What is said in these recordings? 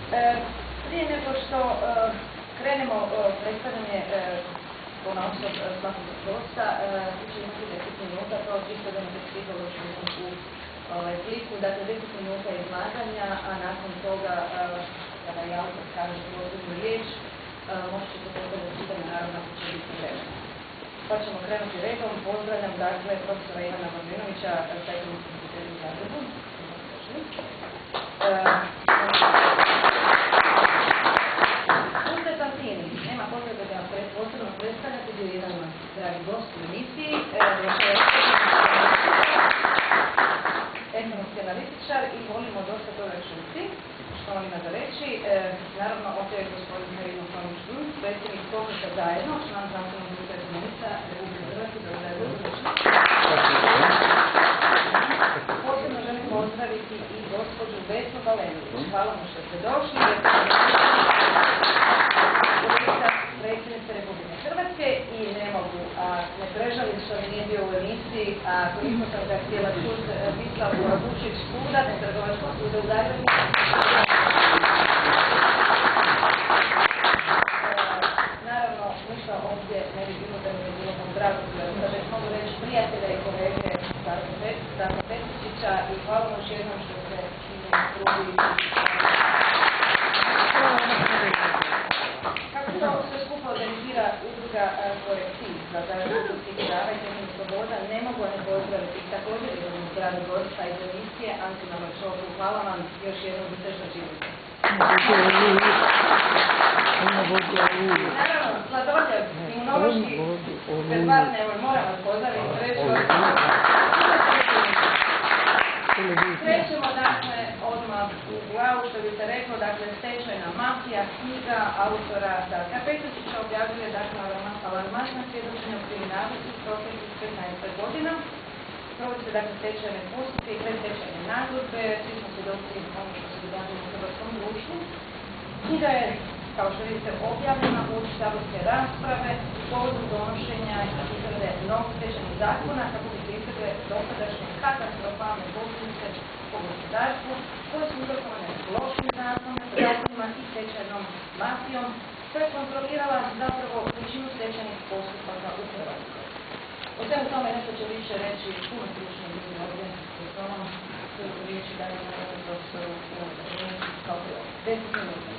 Prije nego što krenemo predstavljanje ponaosob svakog gosta, tu će imati 10 minuta, kao čisto da ne svi doložimo u sliku, dakle 10 minuta izlaganja, a nakon toga, kada je autor kaže posljednju riječ, možete se postaviti pitanje, naravno, ako će biti vremena. Pa ćemo krenuti redom. Pozdravljam, dakle, profesora Ivana Vladiminovića sa Ekonomskog fakulteta u Zagrebu. Puste Santini, nema potrebe da posebno predstavljate, bio jedan dragi gost u emisiji. Ekonomski analitičar i volimo dosta toga čuti, što on ima za reći. Naravno, ovdje je gospodin Herino Tomić-Štunc, predsjednik Pokreta Zajedno, član znanstvenog društva ekonomista Republike Hrvatske, dobrodošli. Posebno želim pozdraviti i gospođu Vesnu Balenović. Hvala mu što ste došli. Predsjednice Republike Hrvatske i ne mogu, ne prežalim što mi nije bio u emisiji, a koliko sam ga htjela čuti, Mislav Vučić, sudac Trgovačkog suda u Zagrebu. Naravno, ništa ovdje ne bi bilo da mi je bilo mog dragog, da bih mogu reći prijatelja i kolege Darka Petričića i hvala mu još jednom što se njim trudi. Kako to sve skupo organizira udruga Korektiv za zaštitu ljudskih prava i temeljnih sloboda, ne mogu ne pozdraviti također jednog dragog gosta iz emisije Antina Mrčovu. Hvala vam još jednom za sve što činite. Naravno, Sladolja, imunološki predvarne, moram vas pozdraviti, krećemo dakle odmah u glavu, što bi se reklo, dakle Stečajna mafija, knjiga autora Darka Petričića objavljuje dakle alarmantna svjedočenja o kriminalu u proteklih 15 godina. Provodi se dakle stečajne postupke i predstečajne nagodbe, svi smo svjedoci ono što se događa u hrvatskom društvu. Knjiga je, kao što vidite, objavljena u saborske rasprave u povodu donošenja i izrade novog stečajnih zakona kako bi se izbjegle dosadašnje katastrofalne posljedice po gospodarstvu koje su uzrokovane lošim zakonima i stečajnom mafijom koja je kontrolirala zapravo većinu stečajnih postupaka u Hrvatskoj. O svemu tome nešto će više reći puno stručni ljudi ovdje u tom koliko riječi daje naravno profesoru kao prvo. 10 minuta.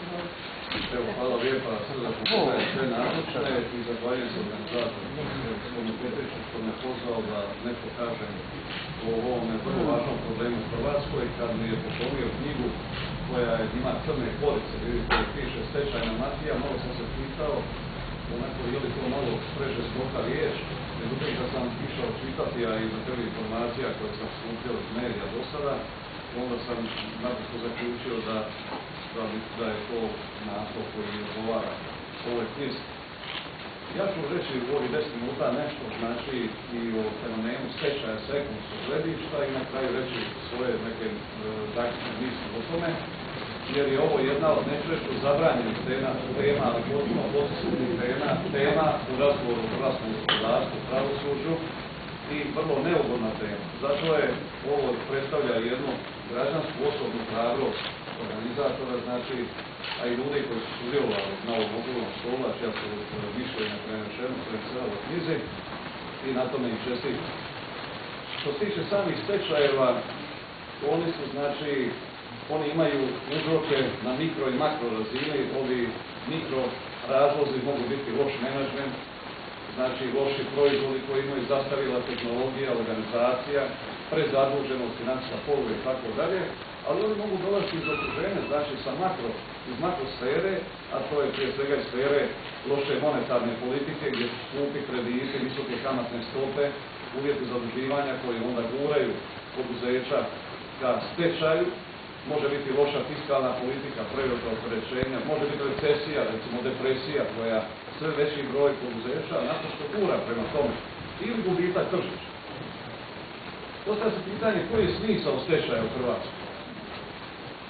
Hvala lijepa sve nazočne i zahvaljujem se organizatoru gospodinu Petriću što me pozvao da nešto kažem o ovome vrlo važnom problemu u Hrvatskoj. Kad mi je poklonio knjigu koja ima crne korice, vidite, piše stečajna mafija, malo sam se pitao onako je li to malo prežestoka riječ. Međutim, kad sam išao čitati, a i na temelju informacija koje sam skupio od medija do sada, onda sam naprosto zaključio da je to naslov koji odgovara ovoj knjizi. Ja ću reći u ovih 10 minuta nešto znači i o fenomenu stečaja sa ekonomskog gledišta i na kraju reći svoje neke zaključne misli o tome, jer je ovo jedna od nečesto zabranjenih tema, ali potpuno podsjetnih tema u razgovoru o hrvatskom gospodarstvu, pravosuđu i vrlo neugodna tema. Zato je ovo predstavlja jednu građansku osobnu hrabrost organizatora, znači, a i ljudi koji su sudjelovali na ovom okruglom stolu, čija su mišljenja prenešena u knjizi i na tome im čestitam. Što se tiče samih stečajeva, oni su, znači, oni imaju uzroke na mikro i makro razini. Ovi mikro razlozi mogu biti loš menadžment, znači loši proizvodi koji imaju zastarjela tehnologija, organizacija, prezaduženost, financijska poluga i tako dalje, ali oni mogu dolaziti iz okruženja, znači iz makrosfere, a to je prije svega iz sfere loše monetarne politike gdje su skupi krediti, visoke kamatne stope, uvjeti zaduživanja koji onda guraju poduzeća ka stečaju. Može biti loša fiskalna politika, prevelika opterećenja, može biti recesija, recimo depresija koja sve veći broj poduzeća naprosto gura prema tome ili gubitak tržišta. Postavlja se pitanje koji je smisao stečaja u Hrvatskoj.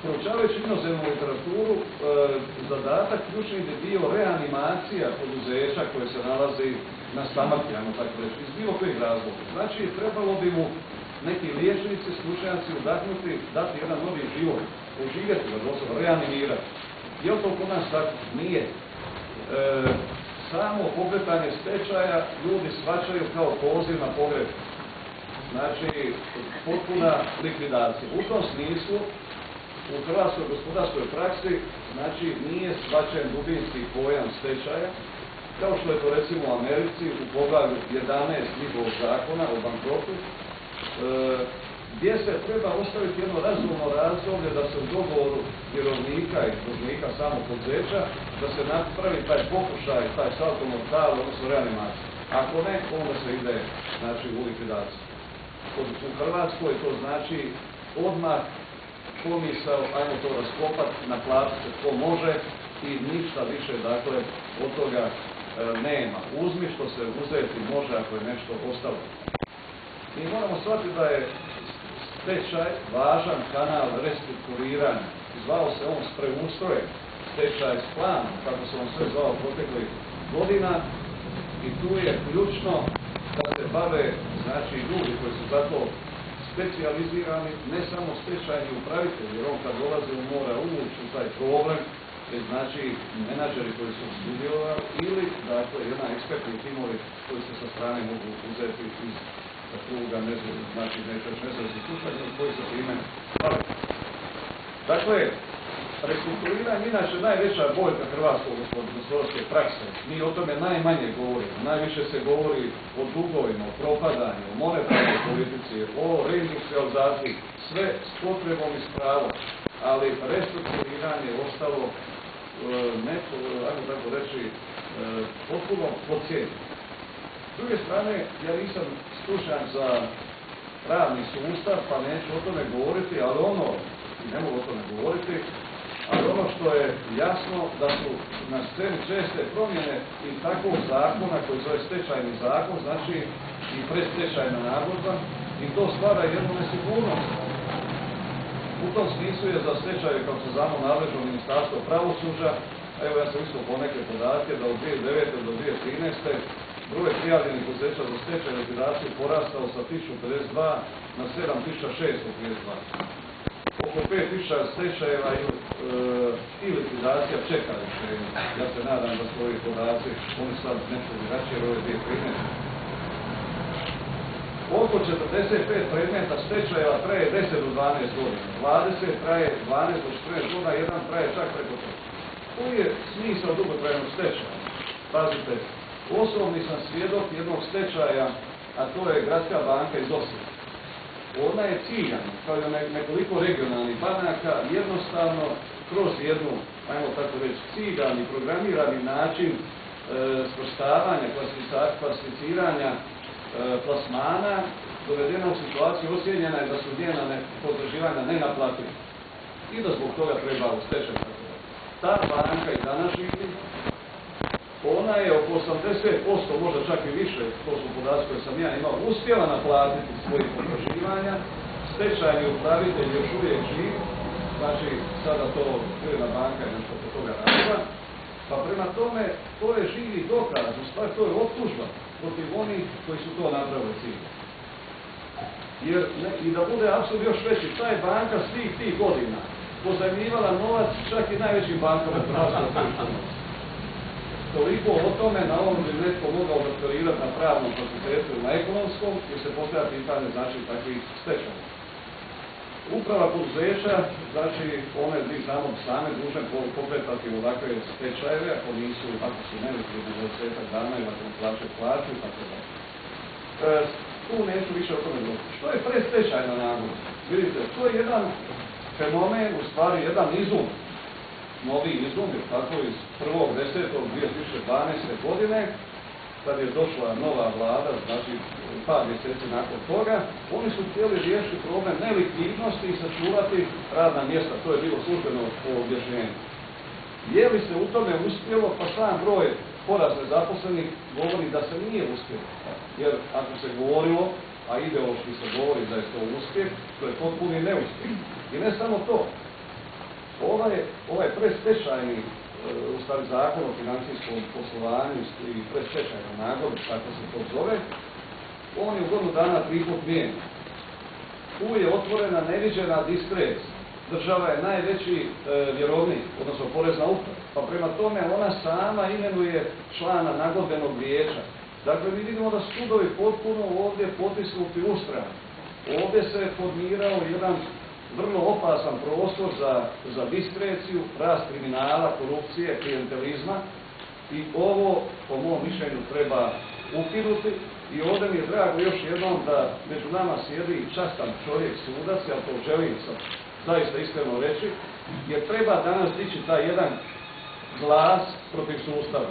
Proučavajući inozemnu literaturu, zadatak ključni je bio reanimacija poduzeća koje se nalazi na samrti, ajmo tako reći, iz bilo kojih razloga. Znači, trebalo bi mu neki liječnici, stručnjaci udahnuti, dati jedan novi život, oživjeti ga, doslovno, reanimirati. Je li to kod nas tako? Nije. Samo pokretanje stečaja ljudi shvaćaju kao poziv na pogrešku. Znači, potpuna likvidacija. U tom smislu, u hrvatskoj gospodarskoj praksi, znači, nije shvaćen dubinski pojam stečaja, kao što je to recimo u Americi u poglavlju 11 njihovog zakona o bankrotu, gdje se treba ostaviti jedno razumno razdoblje da se u dogovoru vjerovnika i dužnika samog poduzeća, da se napravi taj pokušaj, taj salto mortale, odnosno reanimacija. Ako ne, onda se ide, znači, u likvidaciju. U Hrvatskoj to znači odmah pomisao, ajmo to raskopati, naplatiti se tko može i ništa više, dakle, od toga nema. Uzmi što se uzeti može ako je nešto ostalo. Mi moramo shvatiti da je stečaj važan kanal restrukturiranja. Zvao se on s preustrojem, stečaj s planom, kako se on sve zvao proteklih godina, i tu je ključno da se bave, znači, ljudi koji su za to specijalizirani, ne samo stečajni upravitelji, jer on kad dolazi on mora ući u taj problem, znači menadžeri koji su studirali ili, dakle, jedan ekspertni timovi koji se sa strane mogu uzeti iz kruga, znači nezavisnih slušanja koji se time bave. Dakle, restrukturiranje inače najveća boljka hrvatskog gospodarske prakse. Mi o tome najmanje govorimo. Najviše se govori o dugovima, o propadanju, o monetarnoj politici, o reindustrializaciji, sve s potrebom i s pravom. Ali restrukturiranje je ostalo, ajmo tako reći, potpuno podcijenjeno. S druge strane, ja nisam stručnjak za pravni sustav, pa neću o tome govoriti, ali ono, ne mogu o tome govoriti, ali ono što je jasno da su na sceni česte promjene i takvog zakona koji zove stečajni zakon, znači i predstečajna nagodba, i to stvara jednu nesigurnost. U tom smislu je za stečaje, kao se znamo, nadležno Ministarstvo pravosuđa. Evo, ja sam isto po neke podatke da od 2009. do 2013. broj prijavljenih poduzeća za stečaj i likvidaciju porastao sa 1052 na 7632. Oko 5000 stečajeva i likvidacija čeka rješenje. Ja se nadam da su ovi podaci, oni sad nešto drugačije, jer ovo je 2013. Oko 45 predmeta stečajeva traje 10 do 12 godina, 20 traje 12 do 14 godina, jedan traje čak preko toga. Tu je smisao dugotrajnog stečaja. Pazite, osobni sam svjedok jednog stečaja, a to je Gradska banka iz Osijeka. Ona je ciljana, kao i nekoliko regionalnih banaka, jednostavno kroz jednu, ajmo tako reći, ciljani, programirani način svrstavanja, klasificiranja plasmana, dovedena u situaciju, ocijenjena je da su njena potraživanja nenaplativa i da zbog toga treba u stečaj. Ta banka i danas živi, ona je oko 80%, možda čak i više, to su podaci koje sam ja imao, uspjela naplatiti svojih potraživanja, stečajni upravitelj još uvijek živ, znači sada to Privredna banka je nešto po toga radila, pa prema tome to je živi dokaz, u stvari to je optužba protiv onih koji su to napravili cilj. Jer, i da bude apsurd još veći, ta je banka svih tih godina pozajmljivala novac čak i najvećim bankama hrvatskog tržišta novca. Toliko o tome, na ovom bi netko mogao doktorirati na pravnom fakultetu ili na ekonomskom, jer se postavlja pitanje, znači, takvih stečaja. Uprava poduzeća, znači, one bi same dužne pokretati ovakve stečajeve, ako su nelikvidni za 10 dana ili ako ne plaćaju plaću i tako da. Tu neću više o tome govoriti. Što je predstečajna nagodba? Vidite, to je jedan fenomen, u stvari jedan izum, novi izum, jer tako iz 1.10.2012. godine, kad je došla nova vlada, znači par mjeseci nakon toga, oni su htjeli riješiti problem nelikvidnosti i sačuvati radna mjesta. To je bilo službeno objašnjenje. Je li se u tome uspjelo, pa sam broj porast nezaposlenih govori da se nije uspjelo. Jer ako se govorilo, a ideološki se govori da je to uspjeh, to je potpuni neuspjeh. I ne samo to. Ovaj predstečajni, u stvari zakon o financijskom poslovanju i predstečajna nagodba, kako se to zove, on je u godinu dana 3 put mijenjan. Tu je otvorena neviđena diskrecija. Država je najveći vjerovnik, odnosno porezna uprava, pa prema tome ona sama imenuje člana nagodbenog vijeća. Dakle, mi vidimo da sudovi potpuno ovdje potisnuti u stranu. Ovdje se formirao jedan vrlo opasan prostor za diskreciju, rast kriminala, korupcije, klijentelizma i ovo, po mom mišljenju, treba ukinuti. I ovdje mi je drago još jednom da među nama sjedi častan čovjek, sudac, ja to želim zaista iskreno reći, jer treba danas dići taj jedan glas protiv sustava.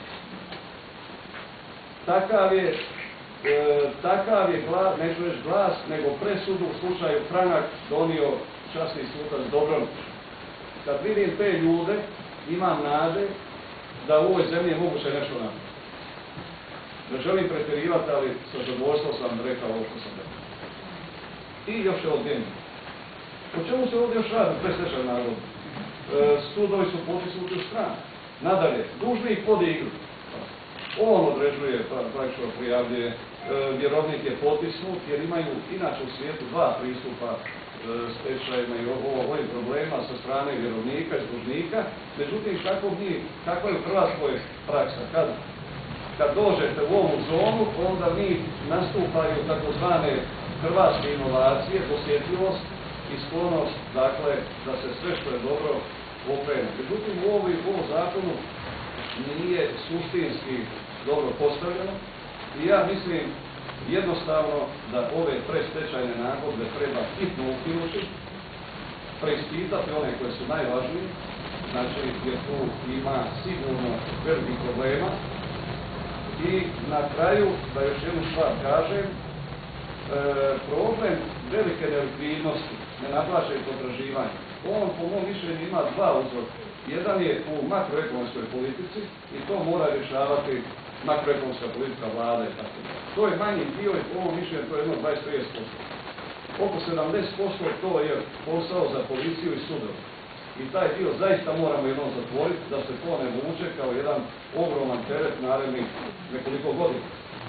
Takav je glas, neću reći glas, nego presudu u slučaju Franak donio časni sudac Dobronić. Kad vidim te ljude, imam nade da u ovoj zemlji je moguće nešto napraviti. Ne želim pretjerivati, ali sa zadovoljstvom sam rekao ovo što sam rekao. I još je odbijenje. O čemu se ovdje još radi predstečajna nagodba? Sudovi su potisnuti u stranu. Nadalje, dužnik vodi igru. On određuje, praktično prijavljuje, vjerovnik je potisnut jer imaju inače u svijetu 2 pristupa stečajima i ovim problema sa strane vjerovnika i dužnika. Međutim, kako je u Hrvatskoj praksa? Kad dođete u ovu zonu, onda mi nastupaju takozvane hrvatske inovacije, dosjetljivost i sklonost, dakle, da se sve što je dobro okrene. Međutim, u ovom zakonu nije suštinski dobro postavljeno i ja mislim jednostavno da ove predstečajne nagodbe treba hitno ukinuti, preispitati one koje su najvažnije, znači jer tu ima sigurno velikih problema. I na kraju, da još jednu stvar kažem, problem velike nelikvidnosti, nenaplaćenih potraživanja, on po mom mišljenju ima 2 uzroka. Jedan je u makroekonomskoj politici i to mora rješavati makroekonomska politika vlada i tako. To je manji dio i po mom mišljenju to je jedno 20-30%. Oko 70% to je posao za policiju i sudove. I taj dio zaista moramo jednom zatvoriti da se to ne vuče kao jedan ogroman teret narednih nekoliko godina.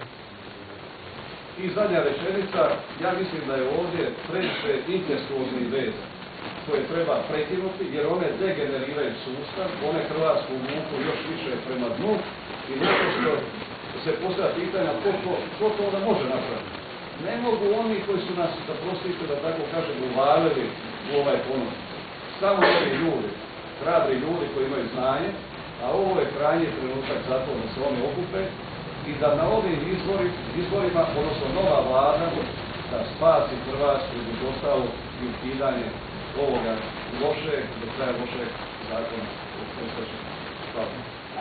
I zadnja rečenica, ja mislim da je ovdje previše incestuoznih veza koje treba prekinuti jer one degeneriraju sustav, one Hrvatsku vuku još više prema dnu i naprosto se postavlja pitanja ko to onda može napraviti. Ne mogu oni koji su nas, da prostite da tako kažem, uvalili u ovaj ponos. Samo ovi ljudi, hrabri ljudi koji imaju znanje, a ovo je krajnji trenutak za to da se oni okupe i da na ovim izborima, odnosno nova vlada, da spasi Hrvatsku između ostalog i ukidanje ovoga lošeg, do kraja lošeg zakona o predstečajnom. Hvala.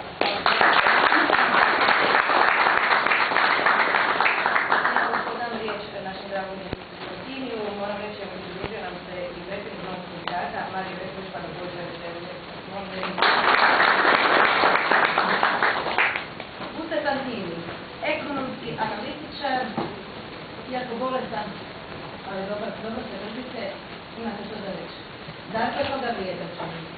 Podam riječ našem dragom Kontiniju, moram reći, evo pridružio nam se i predsjednik Novog sindikata, Marija Veković, pa također Guste Santini, ekonomski analitičar, iako bolestan, ali dobro se držite, imate što da reći. Dakle, koga vrijede činiti?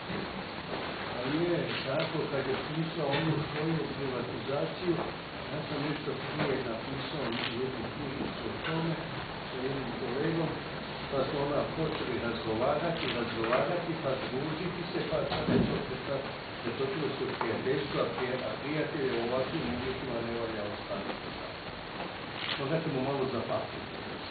Je, tako, kad je pisao onu svoju privatizaciju, ja sam nešto prije napisao jednu knjižicu o tome sa jednim kolegom, pa smo onda počeli razgovarati, pa družiti se, pa sad nećemo predstaviti, da to čuo su prijateljstva, a prijatelje u ovakvim uvjetima ne valja ostaviti. Možda ćemo malo zapamtiti.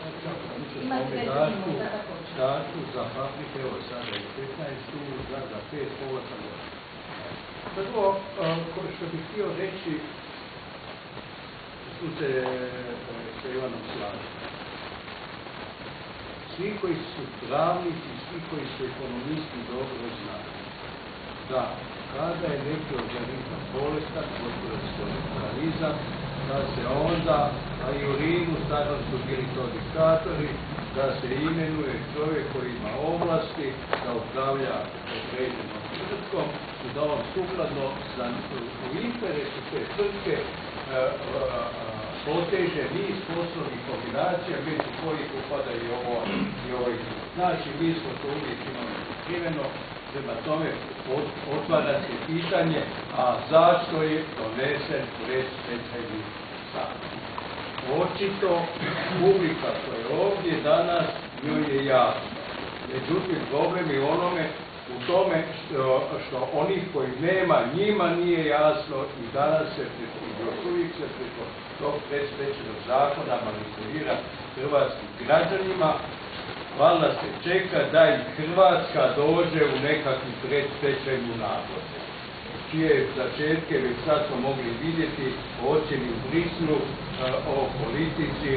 Datu za fabrike, evo sada je 15 za 5 povoca godina. Prvo, što bih htio reći, tu se sa Ivanom slažem. Svi koji su pravnici, svi koji su ekonomisti dobro znaju da kada je neki organizam bolestan, gospodarski organizam, da se onda, a i u Rimu tada su bili to diktatori, da se imenuje čovjek koji ima ovlasti da upravlja određenom tvrtkom i da on sukladno u interesu te tvrtke poteže niz poslovnih kombinacija, među kojih upada i ovo. Znači, mi smo to uvijek imali pokriveno, prema tome otvara se pitanje, a zašto je donesen predstečajni zakon? Očito publika koja je ovdje danas, njoj je jasno. Međutim, problem je u tome što onih koji nema, njima nije jasno i danas se još uvijek se preko tog predstečajnog zakona manipulira hrvatskim građanima. Valjda se čeka da i Hrvatska dođe u nekakvu predstečajnu nagodbu, čije začetke već sad smo mogli vidjeti o ocjeni u Brislu o politici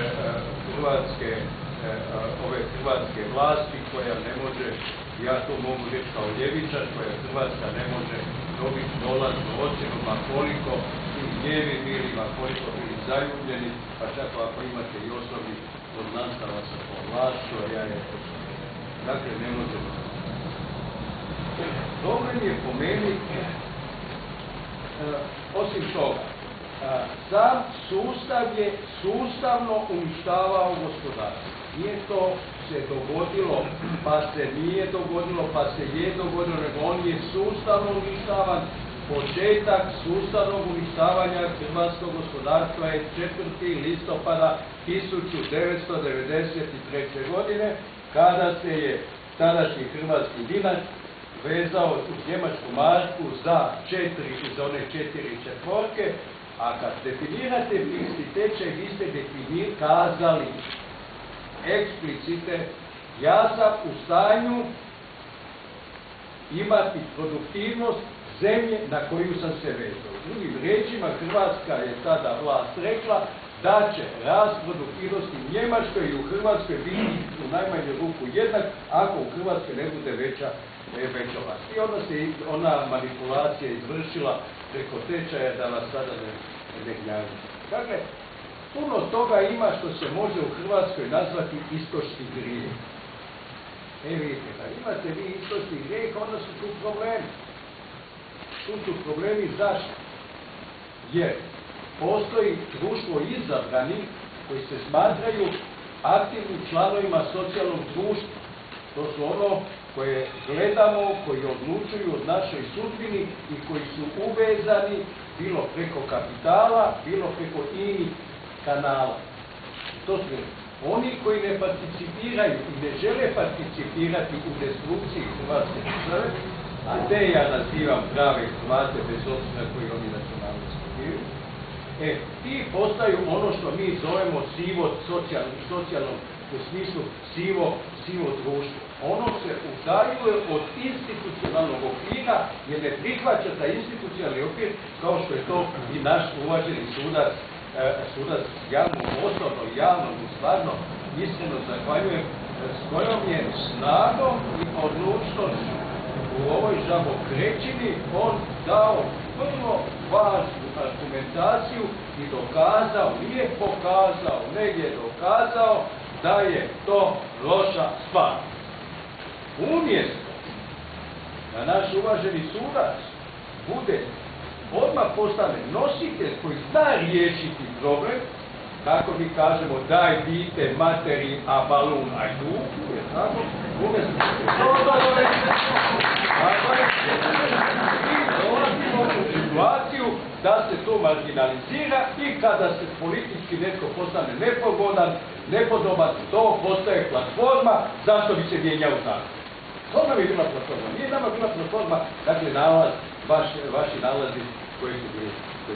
ove hrvatske vlasti koja ne može, ja to mogu reći kao ljevičar, koja Hrvatska ne može dobiti dolaznu ocjenu, ma koliko i lijevi bili, ma koliko bili zaljubljeni, pa čak ako imate i osobni poznanstava sa vlašću, a ja je dakle ne može. Problem je po meni, osim toga, sam sustav je sustavno uništavao gospodarstvo. Nije to se dogodilo, pa se nije dogodilo, pa se je dogodilo, nego on je sustavno uništavan. Početak sustavnog uništavanja hrvatskog gospodarstva je 4. listopada 1993. godine, kada se je tadašnji hrvatski dinar vezao uz njemačku marku za one 4 četvorke, a kad definirate fiksni tečaj, vi ste kazali eksplicite, ja sam u stanju imati produktivnost zemlje na koju sam se vezao. Drugim riječima, Hrvatska je tada vlast rekla da će rast produktivnosti u Njemačkoj i u Hrvatskoj biti u najmanju ruku jednak, ako u Hrvatskoj ne bude veća vlast. I onda se ona manipulacija izvršila preko tečaja, da vas sada ne gnjavim. Dakle, puno toga ima što se može u Hrvatskoj nazvati istočni grijeh. Vidite, kad imate vi istočni grijeh, onda su tu problemi. Tu su problemi zašto? Jer postoji društvo izabranih koji se smatraju aktivnim članovima socijalnog društva. To su ono koje gledamo, koji odlučuju od našoj sudbini i koji su uvezani bilo preko kapitala, bilo preko inih kanala. To su oni koji ne participiraju i ne žele participirati u destrukciji Hrvatske države, a te ja nazivam prave Hrvate bez obzira koji oni nacionalnosti bili, ti postaju ono što mi zovemo sivo socijalno, u smislu sivo društvo. Ono se udaljuje od institucionalnog okvira jer ne prihvaća taj institucionalni okvir kao što je to i naš uvaženi sudac javnom osobno, javnom i stvarno iskreno zahvaljujem s kojom je snagom i odlučnošću u ovoj žabokrećini on dao vrlo važnu argumentaciju i dokazao, nije pokazao, nego je dokazao da je to loša stvar. Umjesto da naš uvaženi sudac bude odmah postavljen nositelj koji zna riješiti problem, kako mi kažemo, daj dite materi, a balun ajduku, je tako? Umjesto i dolazimo u situaciju da se to marginalizira i kada se politički netko postane nepodoban, to postaje platforma zašto bi se mijenjao zakon. To nam je bila platforma. Nije nama bila platforma, dakle, vaši nalazi koji su bili.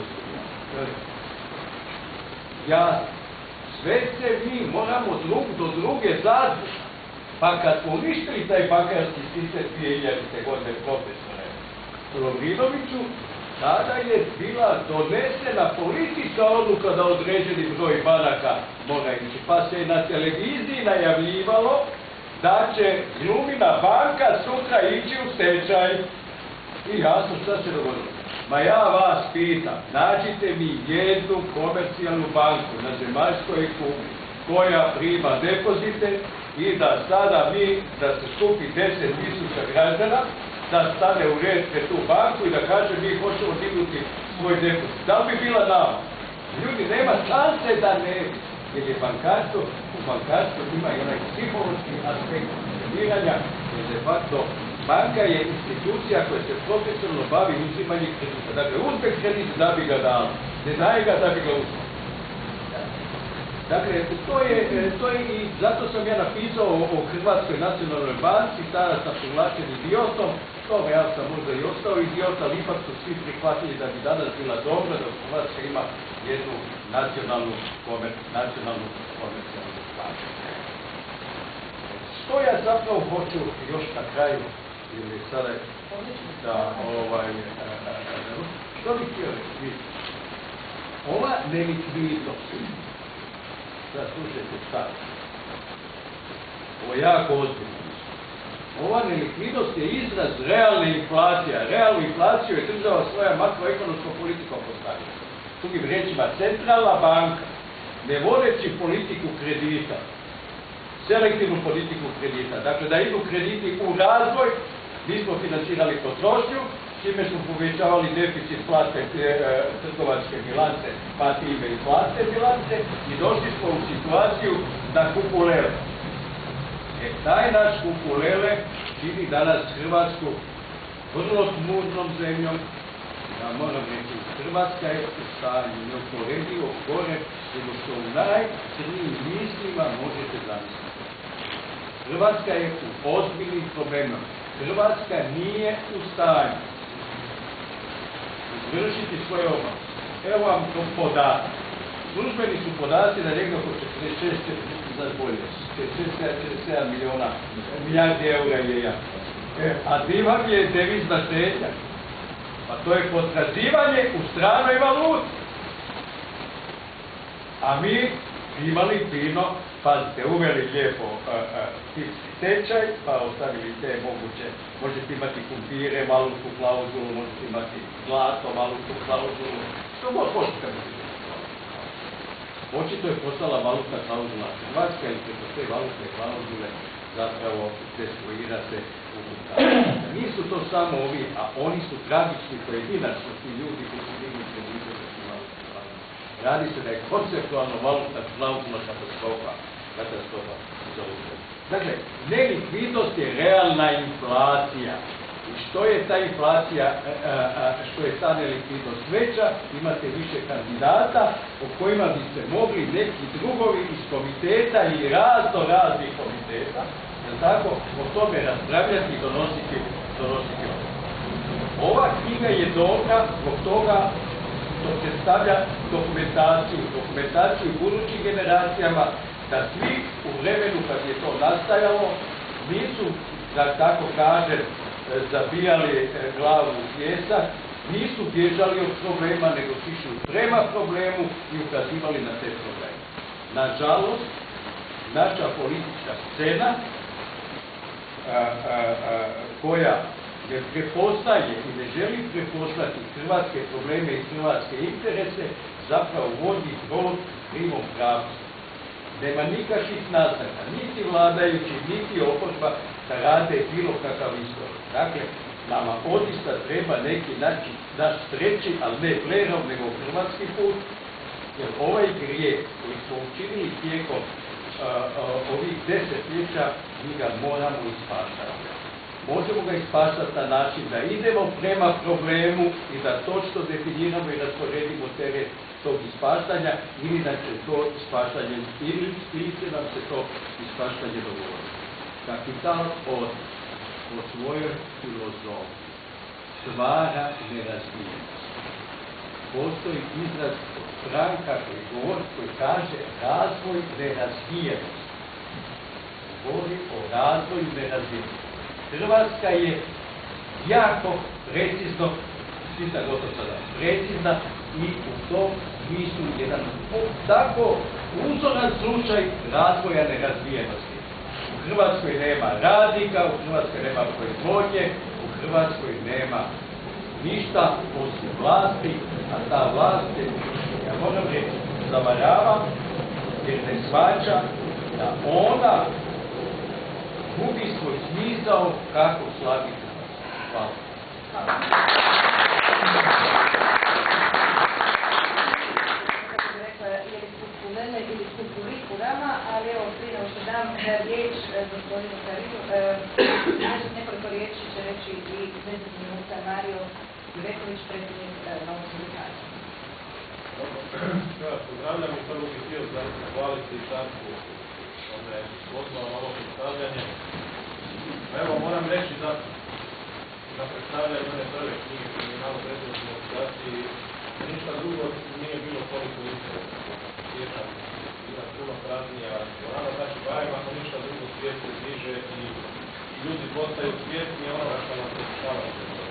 Ja, sve se mi moramo do druge zadružiti. Pa kad smo uništili taj bankarski sistem 2000. godine profesore Lovrinoviću, tada je bila donesena politička odluka da određeni broj banaka mora ići. Pa se na televiziji najavljivalo da će Glumina banka sutra ići u stečaj. I jasno šta se dogodilo. Ma ja vas pitam, nađite mi jednu komercijalnu banku na zemaljskoj kugli koja prima depozite i da sada da se skupi 10.000 građana, da stane u red pred tu banku i da kaže mi hoćemo dignuti svoj depozit. Da li bi bila nama? Ljudi, nema šanse da ne, jer je bankarstvo, u bankarstvu ima jedan psihološki aspekt funkcioniranja, jer de facto banka je institucija koja se profesionalno bavi uzimanjem kredita. Dakle, uzme kredit da bi ga dao, ne daje ga da bi ga uzmao. Dakle, to je i zato sam ja napisao o Hrvatskoj nacionalnoj banci, tada sam proglašen idiotom, toga ja sam možda i ostao idiot, ali ipak su svi prihvatili da bi danas bila dobra, da Hrvatska ima jednu nacionalnu komercijalnu banku. Što ja zapravo hoću još na kraju, ili sada da, što bih htio reći? Ova nelikvidnost, sad slušajte sad, ovo je jako ozbiljno. Ova nelikvidnost je izraz realne inflacije. Realnu inflaciju je država svoja makroekonomskom politikom postavila. Drugim rečima, centralna banka, ne vodeći politiku kredita, selektivnu politiku kredita, dakle da idu krediti u razvoj, mi smo financirali potrošnju, čime smo povećavali deficit platne trgovačke bilance, pa time i platne bilance, i došli smo u situaciju da kupulele. Taj naš kupulele čini danas Hrvatsku vrlo smurnom zemljom. Ja moram reći, Hrvatska je u stanju neuporedivo gore nego što u najcrnijim mislima možete zamisliti. Hrvatska je u ozbiljnim problemima. Hrvatska nije u stanju izvršiti svoje obaveze. Evo vam to podatak. Službeni su podaci da negdje oko 47 milijardi eura je jako. A di vam je devizna štednja? Pa to je potraživanje u stranoj valuti. A mi imali fino, pazite, uveli lijepo fiksni tečaj, pa ostavili te moguće, možete imati kumpire, valutsku klauzulu, možete imati zlato, valutsku klauzulu, što možete imati. Očito je postala valutna klauzula Hrvatska i preko te valutne klauzule zapravo destruira se unutar. Nisu to samo ovi, a oni su tragični pojedinačno, ti ljudi koji su digli kredite za tu valutnu klauzulu. Radi se da je konceptualno valutna klauzula katastrofa za uzred. Dakle, nelikvidnost je realna inflacija. I što je ta inflacija, što je ta nelikvidnost veća, imate više kandidata o kojima bi se mogli neki drugovi iz komiteta i raznih komiteta, tako, o tome raspravljati i donositi odluke. Ova knjiga je dobra zbog toga što predstavlja dokumentaciju budućim generacijama, da svi u vremenu kad je to nastajalo nisu, da tako kažem, zabijali glavu u pijesak, nisu bježali od problema, nego su išli prema problemu i ukazivali na te probleme. Nažalost, naša politička scena, koja ne prepoznaje i ne želi prepoznati hrvatske probleme i hrvatske interese, zapravo vodi brod krivom pravcu. Nema nikakvih naznaka, niti vladajući, niti oporba da rade bilo kakav iskorak. Dakle, nama odista treba neki naš treći, ali ne plerov, nego hrvatski put, jer ovaj grijeh koji smo učinili tijekom ovih desetljeća, mi ga moramo ispaštati. Možemo ga ispaštati na način da idemo prema problemu i da točno definiramo i rasporedimo teret tog ispaštanja, ili da će to ispaštanje, ili će nam se to ispaštanje dogovoriti. Kapital po svojoj filozofiji stvara nerazvijenost. Postoji izraz Franka koji kaže razvoj nerazvijenosti. Govori o razvoju nerazvijenosti. Hrvatska je jako precizno, precizna i u tom smislu jedan tako uzoran slučaj razvoja nerazvijenosti. U Hrvatskoj nema radnika, u Hrvatskoj nema proizvodnje, u Hrvatskoj nema ništa osim vlasti, a ta vlast je, ja moram reći, zavarava jer ne shvaća da ona gubi svoj smisao kako slavi Hrvatsku. Hvala. 10 minuta Mario Jureković, predsjednik Novog sindikata. Ja pozdravljam i prvo bih htio zahvaliti Žarku što me pozvao na ovo predstavljanje. Evo, moram reći da predstavljaju one prve knjige kriminala u prethodnoj demokraciji, ništa drugo nije bilo toliko interesa. Sjećam, bila puno praznija dvorana, znači barem ako ništa drugo svijet se diže i ljudi postaju svjesni onoga što nam se dešava.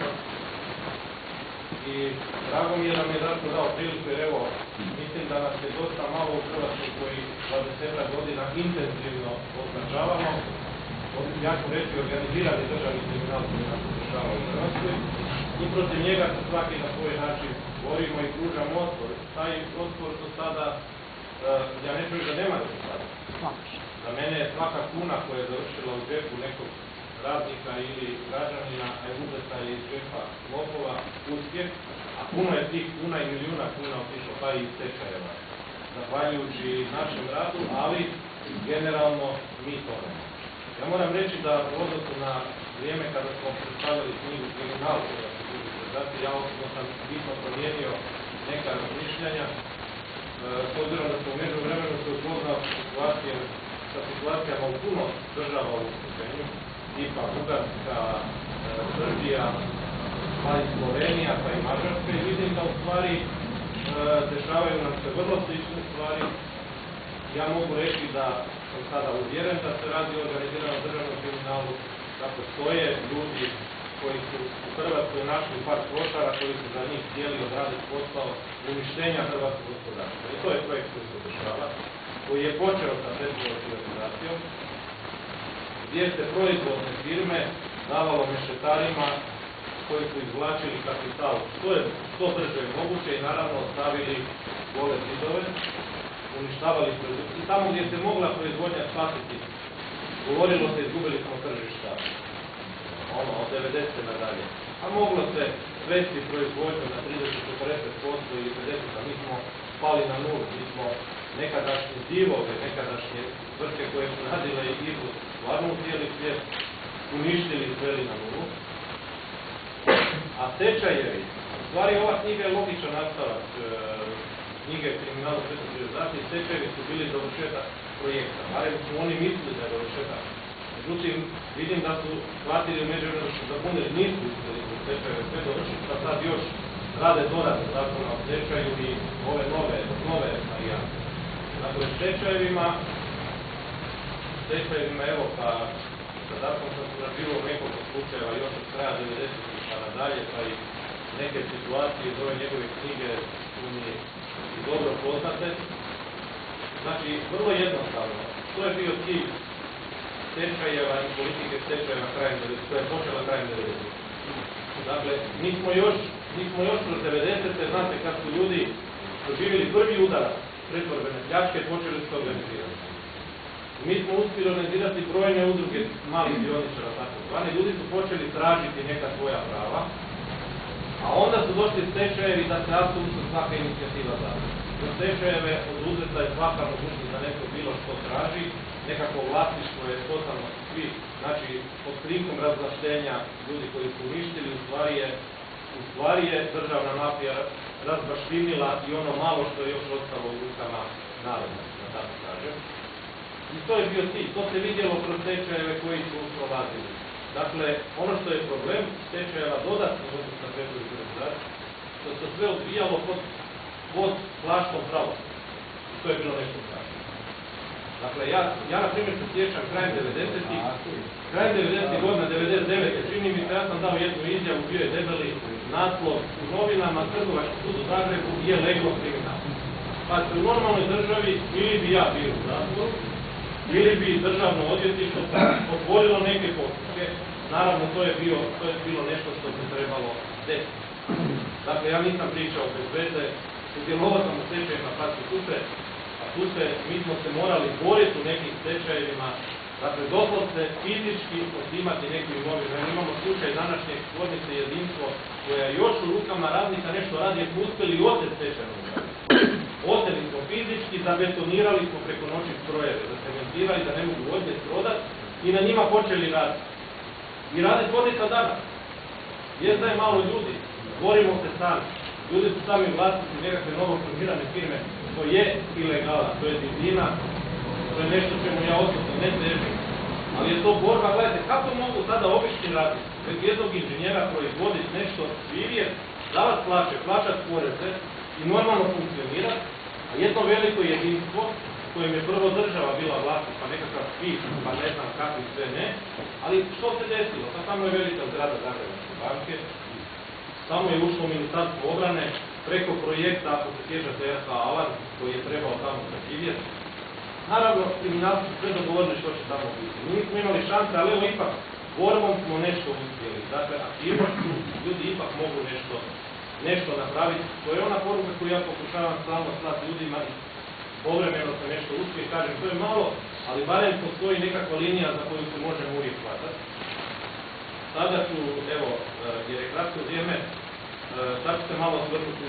I drago mi je da mi je Darko dao priliku, jer evo, mislim da nas je dosta malo u Hrvatskoj koji 20 godina intenzivno označavamo. Ja ću reći organizirani državni kriminal koji nam se dešava u Hrvatskoj i protiv njega se svaki na svoj način borimo i pružamo otpor. Taj otpor do sada, ja ne čujem da nema rezultata. Za mene je svaka kuna koja je završila u džepu nekog radnika ili građanina, a je uzeta iz džepa lopova, uspjeh, a puno je tih kuna i milijuna kuna otišlo pa i iz stečajeva, zahvaljujući našem radu, ali generalno mi to ne. Ja moram reći da u odnosu na vrijeme kada smo predstavljali knjigu Kriminal, ja osobno sam bitno promijenio neka razmišljanja, s obzirom da smo u međuvremenu se upoznao sa situacijama u puno država u okruženju, tipa Bugarska, Srbija, pa i Slovenija, pa i Mađarska, i vidim da u stvari dešavaju nam se vrlo slične stvari. Ja mogu reći da sam sada uvjeren da se radi o organiziranom državnom kriminalu, da postoje ljudi koji su u Hrvatskoj našli par klošara koji su za njih htjeli odraditi posao uništenja hrvatskog gospodarstva. I to je projekt koji se dešava, koji je počeo sa prethodnom privatizacijom, gdje se proizvodne firme davalo mešetarima koji su izvlačili kapital što brže moguće i naravno ostavili gole zidove, uništavali proizvodnju. I tamo gdje se mogla proizvodnja spasiti, govorilo se izgubili smo tržišta, od 90 nadalje. A moglo se svesti proizvodnju na 30-40% ili 50%, a mi smo pali na nulu, mi smo nekadašnje divove, nekadašnje tvrtke koje su radile i izvoz stvarno u cijeli svijet, uništili i sveli na nulu. A stečajevi, u stvari ova knjiga je logičan nastavak knjige Kriminal u prethodnoj privatizaciji, stečajevi su bili završetak projekta, barem su oni mislili da je završetak. Međutim, vidim da su shvatili u međuvremenu što zabunili, nisu uspjeli u stečajeve sve dovršiti, pa sad još rade dodatne zakona o stečaju i ove nove varijante. Dakle, stečajevima, evo, pa sa Darkom sam surađivao nekoliko slučajeva još od kraja 90-ih pa nadalje, pa i neke situacije iz ove njegove knjige su mi i dobro poznate. Znači, vrlo jednostavno, što je bio cilj stečajeva i politike stečajeva koja je počela krajem 90-ih? Dakle, mi smo još kroz 90-te, znate, kad su ljudi doživjeli prvi udarac pretvorbene pljačke, počeli se organizirati. Mi smo uspjeli organizirati brojne udruge malih dioničara, tako zvane. Ljudi su počeli tražiti neka svoja prava, a onda su došli stečajevi da se apsolutno svaka inicijativa završi. Za stečajeve oduzeta je svaka mogućnost da neko bilo što traži, nekako vlasništvo je totalno svi, znači pod krinkom razvlaštenja ljudi koji su uništili, u stvari je državna mafija razbaštinila i ono malo što je još ostalo u rukama naroda, da tako kažem. I to je bio cilj, to se vidjelo kroz stečajeve koji su prolazili. Dakle, ono što je problem stečajeva dodatno odnos na prethodnu privatizaciju, što se sve odvijalo pod plaštom pravosuđa. I to je bilo nešto strašno. Dakle, ja na primjer se sjećam krajem 90-ih godina, 99. čini mi se, ja sam dao jednu izjavu, bio je debeli naslov u novinama, Trgovački sud u Zagrebu je leglo kriminal. Pa se u normalnoj državi ili bi ja bio u zatvoru, ili bi državno odvjetništvo otvorilo neke postupke. Naravno, to je bilo nešto što bi trebalo desiti. Dakle, ja nisam pričao bez veze, sudjelovao sam u stečajima Patke Tuše, a Tuše mi smo se morali boriti u nekim stečajevima, dakle, doslovce fizički otimati neku imovinu. Imamo slučaj današnje tvornice Jedinstvo, koja još u rukama radnika nešto radi, jer smo uspjeli oteti stečajnu upravu. Oteli smo fizički, zabetonirali smo preko noći strojeve, zacementirali da ne mogu odnijeti prodati i na njima počeli raditi. I radi tvornica danas. Jest da je malo ljudi, borimo se sami. Ljudi su sami vlasnici nekakve novo formirane firme, to je ilegala, to je divljina, to je nešto čemu ja osobno ne težim. Ali je to borba, gledajte, kako mogu sada obični radnici, bez jednog inženjera proizvoditi nešto živije, davati plaće, plaćati poreze i normalno funkcionirati, a jedno veliko jedinstvo, kojem je prvo država bila vlasnik, pa nekakav PIF, pa ne znam kakvi sve ne, ali što se desilo? Pa samo je velika zgrada Zagrebačke banke, samo je ušlo Ministarstvo obrane, preko projekta, ako se sjećate RH Alan, koji je trebao tamo saživjeti. Naravno, kriminalci su sve dogovorili što će tamo biti. Nismo imali šanse, ali evo ipak, borbom smo nešto uspjeli. Dakle, aktivnošću ljudi ipak mogu nešto napraviti. To je ona poruka koju ja pokušavam stalno slati ljudima i povremeno se nešto uspije. Kažem, to je malo, ali barem postoji nekakva linija za koju se možemo uvijek hvatati. Sada ću, evo, jer je kratko vrijeme, sad ću se malo osvrnuti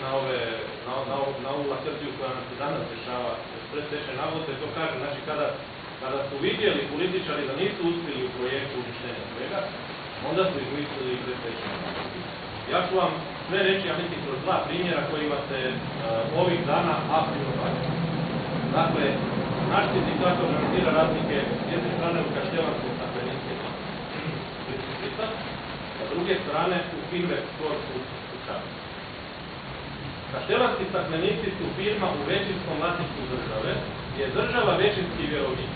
na ovu lakrdiju koja nam se danas dešava predstečajne nagodbe. To kažem, znači kada su vidjeli političari da nisu uspjeli u projektu uništenja svega, onda su izmislili i predstečajne nagodbe. Ja ću vam sve reći, ja mislim, kroz dva primjera kojima se ovih dana aktivno bavimo. Dakle, naš sindikat organizira radnike s jedne strane u Kaštelanskom staklenici Splita, a s druge strane u firme Korpu u Čačku. Kaštelanski staklenici su firma u većinskom vlasništvu države, gdje je država većinski vjerovnik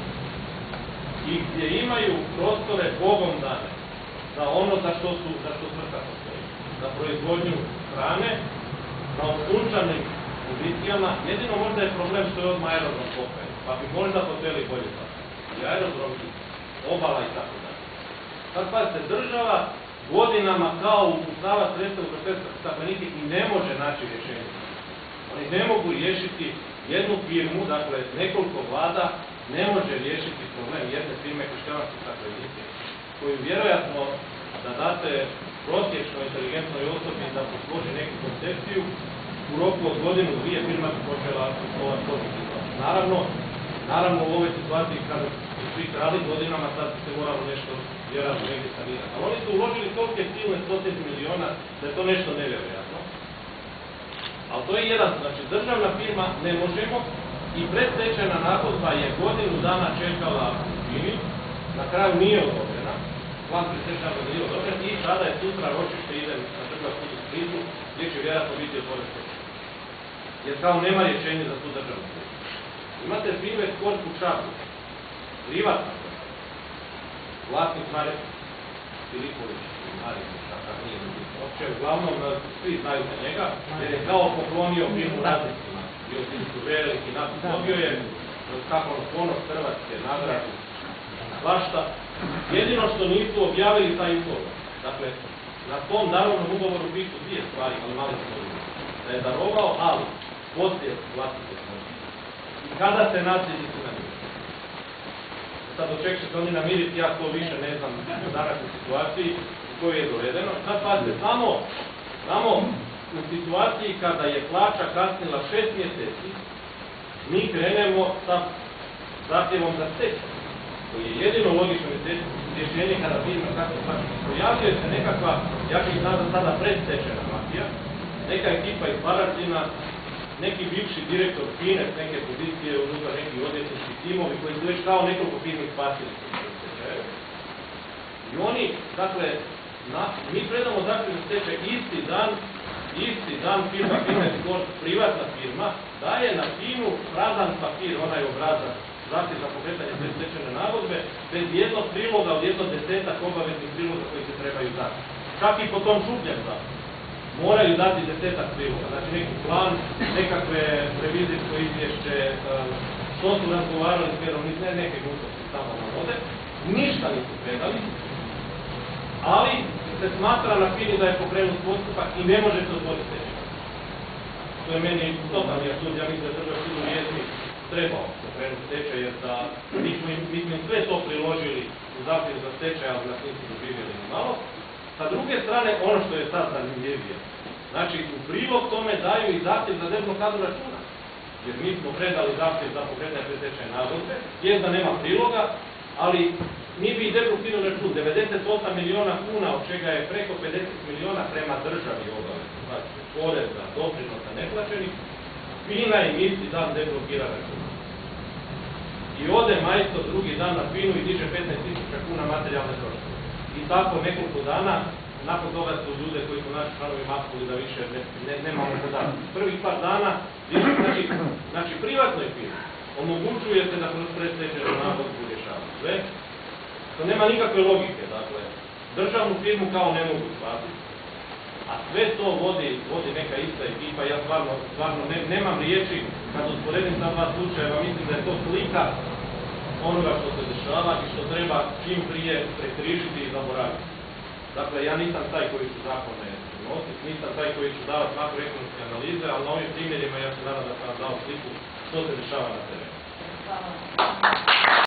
i gdje imaju prostore Bogom dane za ono za što tvrtka postoji, za proizvodnju hrane, na sunčanim pozicijama. Jedino možda je problem što je odmah aerodrom pokraj, pa bi možda hoteli bolje platili. I aerodrom, obala i tako dalje. Sad pazite, država godinama kao upucava sredstva u kaštelanske staklenike i ne može naći rješenje. Oni ne mogu riješiti jednu firmu, dakle nekoliko vlada, ne može riješiti problem jedne firme Kaštelanske staklenike, koju vjerojatno da date prosječno inteligentnoj osobi da posloži neku koncepciju, u roku od godinu, dvije firma bi počela poslovati pozitivno. Naravno u ovoj situaciji kada su svi krali godinama, sad se moralo nešto vjerojatno negdje sanirati. Ali oni su uložili tolike silne 100 miliona da je to nešto nevjerojatno. Ali to je jedan, znači državna firma ne možemo i predstečajna nagodba je godinu dana čekala u FINA-i, na kraju nije odobrena, plan predstečajna nagodba nije odobren i sada je sutra ročište, idem na Trgovački sud u Splitu, gdje će vjerojatno biti otvoren stečaj. Jer kao nema rješenja za tu državnu firmu. Imate firme Korp u Čačku, privatna firma, vlasnik Marek Filipović, Marek Šakar, nije uopće, uglavnom svi znaju za njega, jer je kao poklonio firmu radnicima, bio su veliki napis, dobio je kako ponos Hrvatske, nagradu, svašta. Jedino što nisu objavili taj ugovor. Dakle, na tom darovnom ugovoru pišu dvije stvari, ali mali smo da je darovao, ali poslije vlastite smrti. I kada se nasljednici namiriti. Sad očekšete oni namiriti, ja to više ne znam u današnjoj situaciji u kojoj je dovedeno. Sad pazite, samo u situaciji kada je plaća kasnila 6 mjeseci, mi krenemo sa zahtjevom za stečaj, koji je jedino logično rješenje kada firma kako plaća. Pojavljuje se nekakva, ja bih nazvao sada predstečajna mafija, neka ekipa iz Varaždina, neki bivši direktor FINA s neke pozicije unutra neki odvjetnički timovi koji su već kao nekoliko firmi spasili. I oni, dakle, mi predamo zahtjev za stečaj isti dan firma privatna firma daje na FINA-u prazan papir, onaj obrazac, zahtjev za pokretanje predstečajne nagodbe, bez jednog priloga od 10 obaveznih priloga koji se trebaju dati. Čak i po tom šupljem zakonu. Moraju dati 10 priloga, znači neki plan, nekakve revizijsko izvješće, što su razgovarali s vjerovnicima, ne neke gluposti samo navode, ništa nisu predali, ali se smatra na FINA-i da je pokrenut postupak i ne može se otvoriti stečaj. To je meni totalni apsurd, ja mislim da Trgovački sud u Rijeci trebao pokrenuti stečaj, jer da mi smo sve to priložili u zahtjevu za stečaj, ali nas nisu doživjeli ni malo. Sa druge strane, ono što je sad zanimljivije, znači u prilog tome daju i zahtjev za deblokadu računa, jer mi smo predali zahtjev za pokretanje predstečajne nagodbe, jer da nema priloga, ali mi bi i deblo ukinuli račun, 98 miliona kuna, od čega je preko 50 miliona prema državi obaveza, znači poreza, doprinosa neplaćenih, FINA im isti dan deblokira račun. I ode majstor drugi dan na FINU i diže 15.000 kuna materijalne troškove. I tako nekoliko dana, nakon toga su ljude koji su naši članovi maknuli da više nemamo podatke. Prvih par dana, znači privatnoj firmi omogućujete da kroz predstečajnu nagodbu rješava sve, to nema nikakve logike, dakle, državnu firmu kao ne mogu shvatiti, a sve to vodi neka ista ekipa, ja stvarno nemam riječi, kad usporedim ta dva slučajeva, mislim da je to slika onoga što se dešava i što treba čim prije prekrižiti i zaboraviti. Dakle, ja nisam taj koji ću zakone nositi, nisam taj koji ću davati makroekonomske analize, ali na ovim primjerima ja se nadam da sam vam dao sliku što se dešava na terenu. Hvala.